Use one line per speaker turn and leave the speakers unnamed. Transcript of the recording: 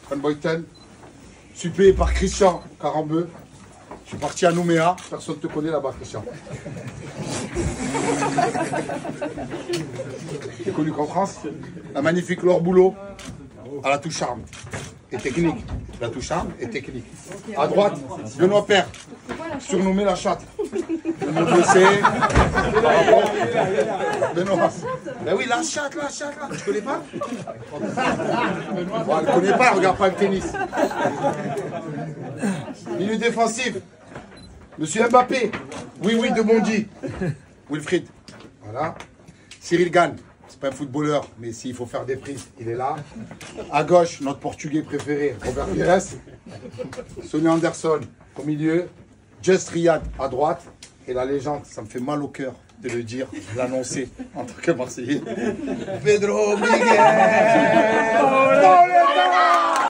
Van Boyten. Je suis payé par Christian Carambeu. Je suis parti à Nouméa. Personne ne te connaît là-bas, Christian. Tu es connu qu'en France. La magnifique Laure Boulot à la touche charme et technique. La touche charme et technique. À droite, Benoît Père, surnommé la chatte. Mon dossier. Benoît. Ben oui, la chatte, là. Tu connais pas? Bon, elle ne connaît pas, elle regarde pas le tennis. Milieu défensif. Monsieur Mbappé. Oui, de Bondy. Wilfried. Voilà. Cyril Gann. C'est pas un footballeur, mais s'il faut faire des prises, il est là. À gauche, notre portugais préféré, Robert Pires. Sonny Anderson au milieu. Just Riyad à droite. Et la légende, ça me fait mal au cœur de le dire, de l'annoncer en tant que Marseillais. Pedro Miguel.